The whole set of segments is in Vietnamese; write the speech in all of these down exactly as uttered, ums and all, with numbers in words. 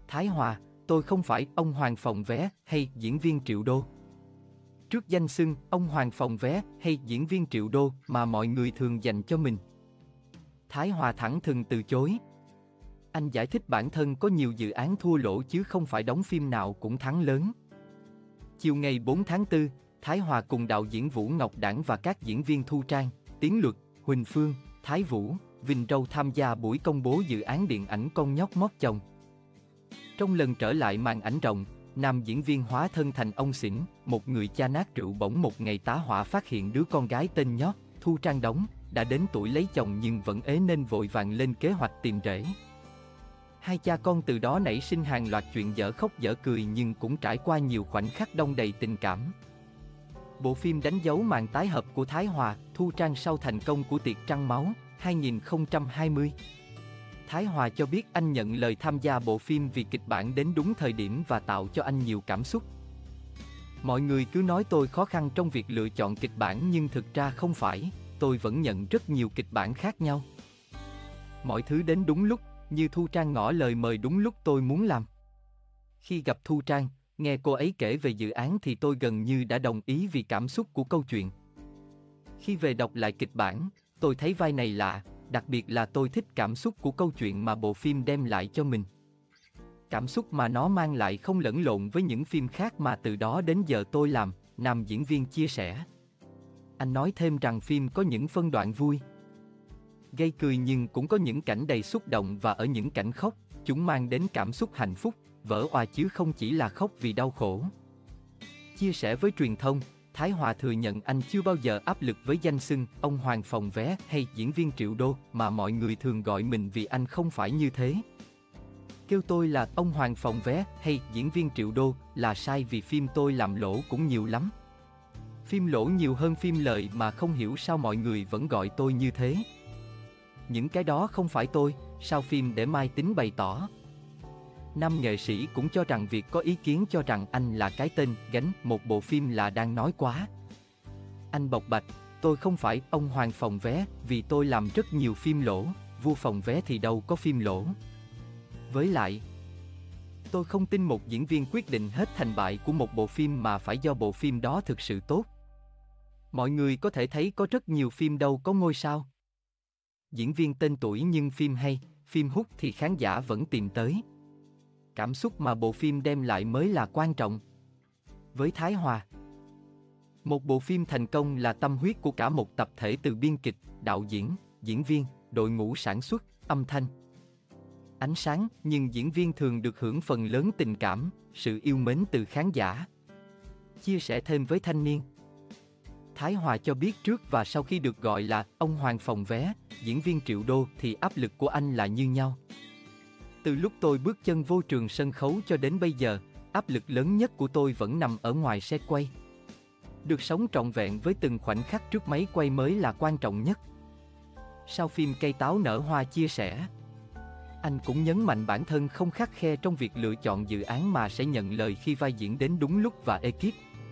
Thái Hòa, tôi không phải ông Hoàng Phòng Vé hay diễn viên Triệu Đô. Trước danh xưng ông Hoàng Phòng Vé hay diễn viên Triệu Đô mà mọi người thường dành cho mình, Thái Hòa thẳng thừng từ chối. Anh giải thích bản thân có nhiều dự án thua lỗ chứ không phải đóng phim nào cũng thắng lớn. Chiều ngày bốn tháng tư, Thái Hòa cùng đạo diễn Vũ Ngọc Đảng và các diễn viên Thu Trang, Tiến Luật, Huỳnh Phương, Thái Vũ, Vinh Râu tham gia buổi công bố dự án điện ảnh Con Nhóc Mót Chồng. Trong lần trở lại màn ảnh rộng, nam diễn viên hóa thân thành ông xỉn, một người cha nát rượu bỗng một ngày tá hỏa phát hiện đứa con gái tên Nhót, Thu Trang đóng, đã đến tuổi lấy chồng nhưng vẫn ế nên vội vàng lên kế hoạch tìm rể. Hai cha con từ đó nảy sinh hàng loạt chuyện dở khóc dở cười nhưng cũng trải qua nhiều khoảnh khắc đong đầy tình cảm. Bộ phim đánh dấu màn tái hợp của Thái Hòa, Thu Trang sau thành công của Tiệc Trăng Máu hai không hai không. Thái Hòa cho biết anh nhận lời tham gia bộ phim vì kịch bản đến đúng thời điểm và tạo cho anh nhiều cảm xúc. Mọi người cứ nói tôi khó khăn trong việc lựa chọn kịch bản nhưng thực ra không phải, tôi vẫn nhận rất nhiều kịch bản khác nhau. Mọi thứ đến đúng lúc, như Thu Trang ngỏ lời mời đúng lúc tôi muốn làm. Khi gặp Thu Trang, nghe cô ấy kể về dự án thì tôi gần như đã đồng ý vì cảm xúc của câu chuyện. Khi về đọc lại kịch bản, tôi thấy vai này lạ, đặc biệt là tôi thích cảm xúc của câu chuyện mà bộ phim đem lại cho mình. Cảm xúc mà nó mang lại không lẫn lộn với những phim khác mà từ đó đến giờ tôi làm, nam diễn viên chia sẻ. Anh nói thêm rằng phim có những phân đoạn vui, gây cười nhưng cũng có những cảnh đầy xúc động và ở những cảnh khóc, chúng mang đến cảm xúc hạnh phúc, vỡ òa chứ không chỉ là khóc vì đau khổ. Chia sẻ với truyền thông, Thái Hòa thừa nhận anh chưa bao giờ áp lực với danh xưng ông Hoàng Phòng Vé hay diễn viên Triệu Đô mà mọi người thường gọi mình vì anh không phải như thế. Kêu tôi là ông Hoàng Phòng Vé hay diễn viên Triệu Đô là sai vì phim tôi làm lỗ cũng nhiều lắm. Phim lỗ nhiều hơn phim lợi mà không hiểu sao mọi người vẫn gọi tôi như thế. Những cái đó không phải tôi, sao phim để mai tính bày tỏ. Nam nghệ sĩ cũng cho rằng việc có ý kiến cho rằng anh là cái tên gánh một bộ phim là đang nói quá. Anh bộc bạch, tôi không phải ông Hoàng Phòng Vé vì tôi làm rất nhiều phim lỗ, vua phòng vé thì đâu có phim lỗ. Với lại, tôi không tin một diễn viên quyết định hết thành bại của một bộ phim mà phải do bộ phim đó thực sự tốt. Mọi người có thể thấy có rất nhiều phim đâu có ngôi sao. Diễn viên tên tuổi nhưng phim hay, phim hút thì khán giả vẫn tìm tới. Cảm xúc mà bộ phim đem lại mới là quan trọng. Với Thái Hòa, một bộ phim thành công là tâm huyết của cả một tập thể từ biên kịch, đạo diễn, diễn viên, đội ngũ sản xuất, âm thanh, ánh sáng, nhưng diễn viên thường được hưởng phần lớn tình cảm, sự yêu mến từ khán giả. Chia sẻ thêm với Thanh Niên, Thái Hòa cho biết trước và sau khi được gọi là ông Hoàng Phòng Vé, diễn viên Triệu Đô thì áp lực của anh là như nhau. Từ lúc tôi bước chân vô trường sân khấu cho đến bây giờ, áp lực lớn nhất của tôi vẫn nằm ở ngoài set quay. Được sống trọn vẹn với từng khoảnh khắc trước máy quay mới là quan trọng nhất. Sau phim Cây Táo Nở Hoa chia sẻ, anh cũng nhấn mạnh bản thân không khắt khe trong việc lựa chọn dự án mà sẽ nhận lời khi vai diễn đến đúng lúc và ekip.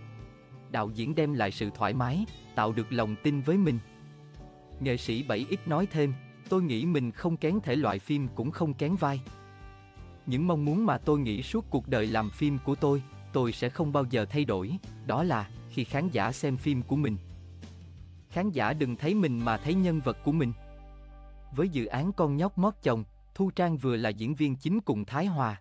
Đạo diễn đem lại sự thoải mái, tạo được lòng tin với mình. Nghệ sĩ bảy x nói thêm, tôi nghĩ mình không kén thể loại phim cũng không kén vai. Những mong muốn mà tôi nghĩ suốt cuộc đời làm phim của tôi, tôi sẽ không bao giờ thay đổi, đó là khi khán giả xem phim của mình, khán giả đừng thấy mình mà thấy nhân vật của mình. Với dự án Con Nhóc Mót Chồng, Thu Trang vừa là diễn viên chính cùng Thái Hòa,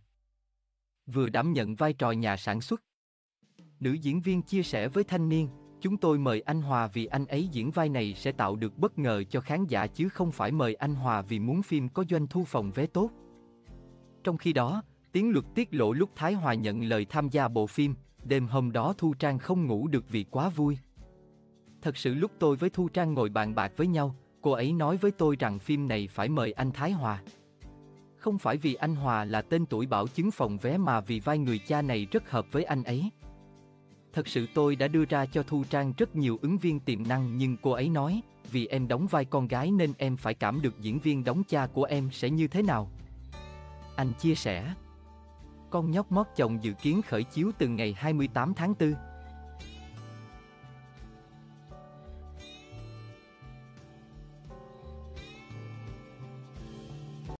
vừa đảm nhận vai trò nhà sản xuất. Nữ diễn viên chia sẻ với Thanh Niên, chúng tôi mời anh Hòa vì anh ấy diễn vai này sẽ tạo được bất ngờ cho khán giả chứ không phải mời anh Hòa vì muốn phim có doanh thu phòng vé tốt. Trong khi đó, Tiến Luật tiết lộ lúc Thái Hòa nhận lời tham gia bộ phim, đêm hôm đó Thu Trang không ngủ được vì quá vui. Thật sự lúc tôi với Thu Trang ngồi bàn bạc với nhau, cô ấy nói với tôi rằng phim này phải mời anh Thái Hòa. Không phải vì anh Hòa là tên tuổi bảo chứng phòng vé mà vì vai người cha này rất hợp với anh ấy. Thật sự tôi đã đưa ra cho Thu Trang rất nhiều ứng viên tiềm năng nhưng cô ấy nói, vì em đóng vai con gái nên em phải cảm được diễn viên đóng cha của em sẽ như thế nào. Anh chia sẻ, Con Nhóc Mót Chồng dự kiến khởi chiếu từ ngày hai mươi tám tháng tư.